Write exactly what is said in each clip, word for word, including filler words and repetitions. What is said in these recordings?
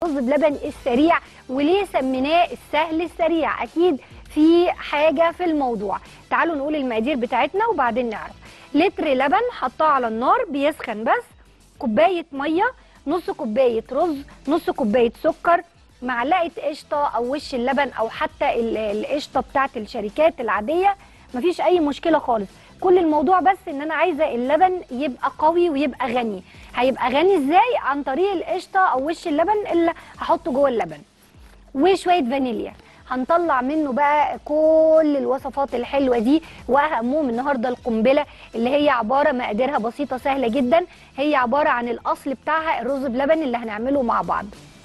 الرز بلبن السريع. وليه سميناه السهل السريع؟ اكيد في حاجه في الموضوع. تعالوا نقول المقادير بتاعتنا وبعدين نعرف. لتر لبن حطاه على النار بيسخن بس، كوبايه ميه، نص كوبايه رز، نص كوبايه سكر، معلقه قشطه او وش اللبن او حتى القشطه بتاعت الشركات العاديه، مفيش اي مشكله خالص. كل الموضوع بس ان انا عايزه اللبن يبقى قوي ويبقى غني. هيبقى غني ازاي؟ عن طريق القشطه او وش اللبن اللي هحطه جوه اللبن وشويه فانيليا. هنطلع منه بقى كل الوصفات الحلوه دي، واهمهم النهارده القنبله اللي هي عباره مقاديرها بسيطه سهله جدا. هي عباره عن الاصل بتاعها الرز بلبن اللي هنعمله مع بعض.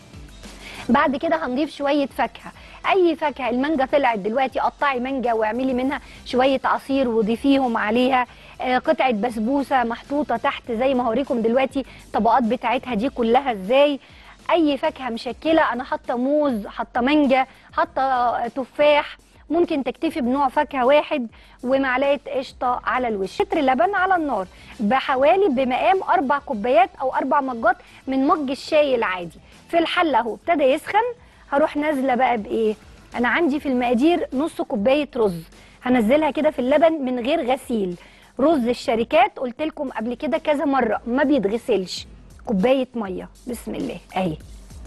بعد كده هنضيف شويه فاكهه، اي فاكهه. المانجا طلعت دلوقتي، قطعي مانجا واعملي منها شويه عصير وضيفيهم عليها. آه قطعه بسبوسه محطوطه تحت زي ما هوريكم دلوقتي الطبقات بتاعتها دي كلها ازاي. اي فاكهه مشكله، انا حاطه موز، حاطه مانجا، حاطه تفاح، ممكن تكتفي بنوع فاكهه واحد، ومعلقه قشطه على الوش. لتر لبن على النار بحوالي بمقام اربع كوبايات او اربع مجات من مج الشاي العادي. في الحله اهو ابتدى يسخن. هروح نازله بقى بايه؟ انا عندي في المقادير نص كوبايه رز، هنزلها كده في اللبن من غير غسيل. رز الشركات قلت لكم قبل كده كذا مره ما بيتغسلش. كوبايه ميه، بسم الله اهي.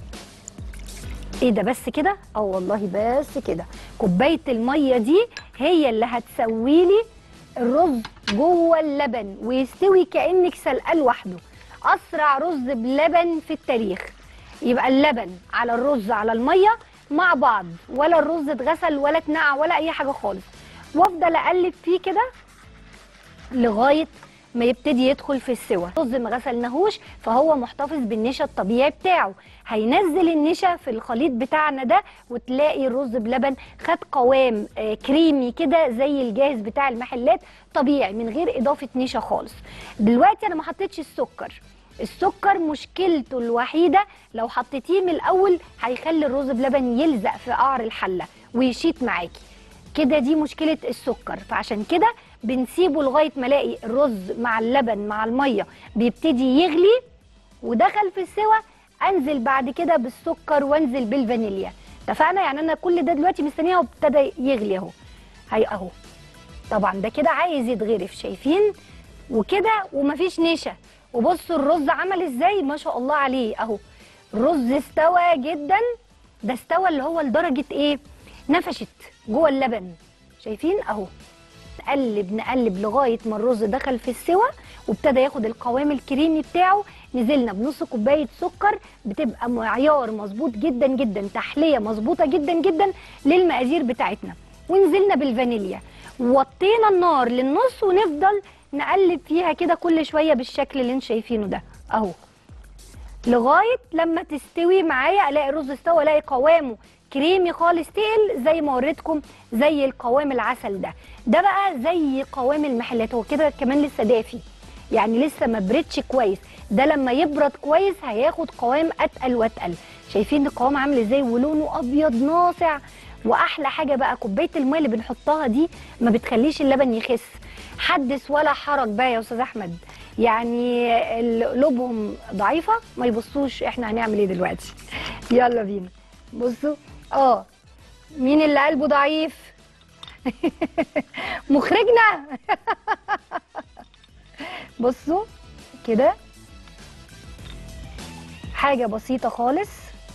ايه ده بس كده؟ اه والله بس كده. كوبايه الميه دي هي اللي هتسوي لي الرز جوه اللبن ويستوي كانك سلقاه لوحده. اسرع رز بلبن في التاريخ. يبقى اللبن على الرز على الميه مع بعض، ولا الرز اتغسل ولا اتنقع ولا اي حاجه خالص. وافضل اقلب فيه كده لغايه ما يبتدي يدخل في السوى. الرز ما غسلناهوش فهو محتفظ بالنشا الطبيعي بتاعه، هينزل النشا في الخليط بتاعنا ده، وتلاقي الرز بلبن خد قوام آه كريمي كده زي الجاهز بتاع المحلات طبيعي من غير اضافه نشا خالص. دلوقتي انا ما حطيتش السكر. السكر مشكلته الوحيده لو حطيتيه من الاول هيخلي الرز بلبن يلزق في قعر الحله ويشيط معاكي كده، دي مشكله السكر. فعشان كده بنسيبه لغايه ما الاقي الرز مع اللبن مع الميه بيبتدي يغلي ودخل في السوى، انزل بعد كده بالسكر وانزل بالفانيليا. اتفقنا؟ يعني انا كل ده دلوقتي مستنياه وابتدى يغلي اهو. هي اهو طبعا ده كده عايز يتغرف، شايفين؟ وكده ومفيش نشا. وبصوا الرز عمل ازاي، ما شاء الله عليه اهو. الرز استوى جدا، ده استوى اللي هو لدرجه ايه؟ نفشت جوه اللبن، شايفين اهو. نقلب نقلب لغايه ما الرز دخل في السوى وابتدى ياخد القوام الكريمي بتاعه. نزلنا بنص كوبايه سكر، بتبقى معيار مظبوط جدا جدا، تحليه مظبوطه جدا جدا للمقادير بتاعتنا. ونزلنا بالفانيليا، وطينا النار للنص ونفضل نقلب فيها كده كل شويه بالشكل اللي انتم شايفينه ده اهو، لغايه لما تستوي معايا. الاقي الرز استوى، الاقي قوامه كريمي خالص تقل زي ما وريتكم، زي القوام العسل ده. ده بقى زي قوام المحلات، هو كده كمان لسه دافي، يعني لسه ما بردش كويس. ده لما يبرد كويس هياخد قوام اتقل واتقل. شايفين القوام عامل ازاي ونلونه ابيض ناصع. واحلى حاجه بقى كوبايه الميه اللي بنحطها دي ما بتخليش اللبن يخس. حدث ولا حرج بقى يا استاذ احمد، يعني قلوبهم ضعيفه ما يبصوش احنا هنعمل ايه دلوقتي. يلا بينا. بصوا اه مين اللي قلبه ضعيف؟ مخرجنا. بصوا كده حاجه بسيطه خالص،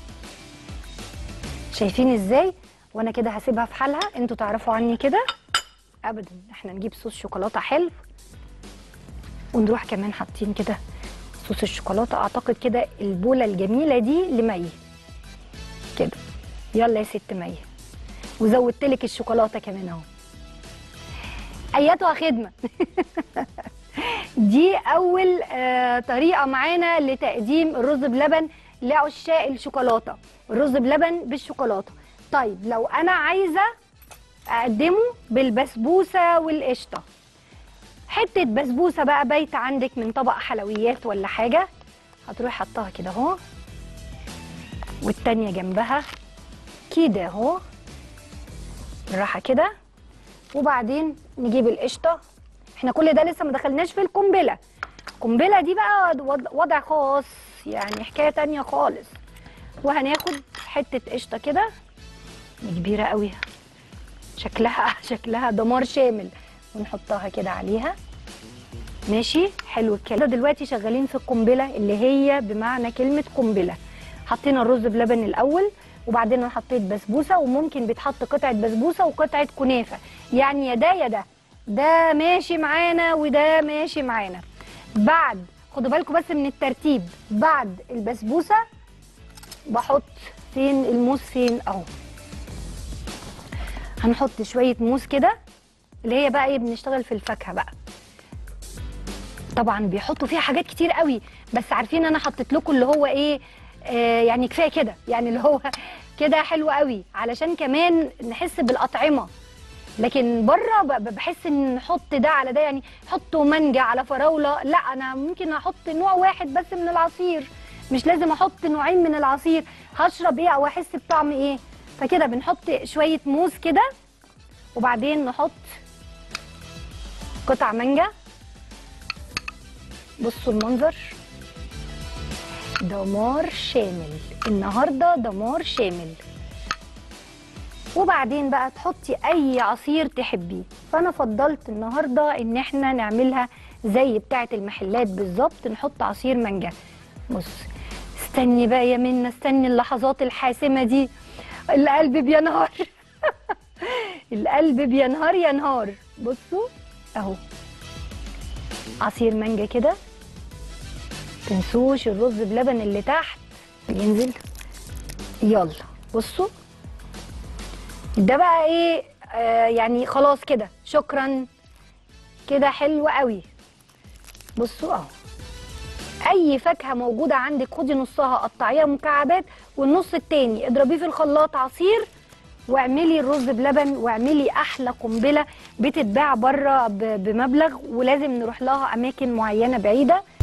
شايفين ازاي؟ وانا كده هسيبها في حالها. انتوا تعرفوا عني كده ابدا، احنا نجيب صوص شوكولاته حلو ونروح كمان حاطين كده صوص الشوكولاته. اعتقد كده البوله الجميله دي لمي كده. يلا يا ست مي، وزودت لك الشوكولاته كمان اهو. اياتها خدمه. دي اول آه طريقه معانا لتقديم الرز بلبن لعشاق الشوكولاته، الرز بلبن بالشوكولاته. طيب لو انا عايزه اقدمه بالبسبوسه والقشطه، حته بسبوسه بقى بايته عندك من طبق حلويات ولا حاجه، هتروحي حطها كده اهو، والتانيه جنبها كده اهو بالراحه كده. وبعدين نجيب القشطه. احنا كل ده لسه ما دخلناش في القنبله. القنبله دي بقى وضع خاص، يعني حكايه تانيه خالص. وهناخد حته قشطه كده كبيره قوي، شكلها شكلها دمار شامل، ونحطها كده عليها. ماشي، حلو الكلام. دلوقتي شغالين في القنبله اللي هي بمعنى كلمه قنبله. حطينا الرز بلبن الاول، وبعدين انا حطيت بسبوسه، وممكن بيتحط قطعه بسبوسه وقطعه كنافه، يعني يا ده يا ده، ده ماشي معانا وده ماشي معانا. بعد خدوا بالكم بس من الترتيب، بعد البسبوسه بحط فين الموز، فين اهو، هنحط شويه موز كده، اللي هي بقى ايه، بنشتغل في الفاكهه بقى. طبعا بيحطوا فيها حاجات كتير قوي، بس عارفين انا حطيت لكم اللي هو ايه، آه يعني كفايه كده، يعني اللي هو كده حلو قوي علشان كمان نحس بالاطعمه. لكن بره بحس ان نحط ده على ده، يعني حطوا مانجا على فراوله، لا انا ممكن احط نوع واحد بس من العصير، مش لازم احط نوعين من العصير. هشرب ايه او احس بطعم ايه؟ فكده بنحط شويه موز كده، وبعدين نحط قطع مانجا. بصوا المنظر، دمار شامل النهارده، دمار شامل. وبعدين بقى تحطي اي عصير تحبيه، فانا فضلت النهارده ان احنا نعملها زي بتاعه المحلات بالظبط، نحط عصير مانجا. بص، استني بقى يا منى، استني اللحظات الحاسمه دي، القلب بينهار القلب بينهار ينهار. بصوا اهو عصير مانجا كده، تنسوش الرز بلبن اللي تحت ينزل. يلا بصوا، ده بقى ايه، آه يعني خلاص كده، شكرا كده، حلو قوي. بصوا اهو، اي فاكهه موجوده عندك خدي نصها قطعيها مكعبات، والنص التاني اضربيه في الخلاط عصير، واعملي الرز بلبن، واعملي احلى قنبله بتتباع بره بمبلغ، ولازم نروح لها اماكن معينه بعيده.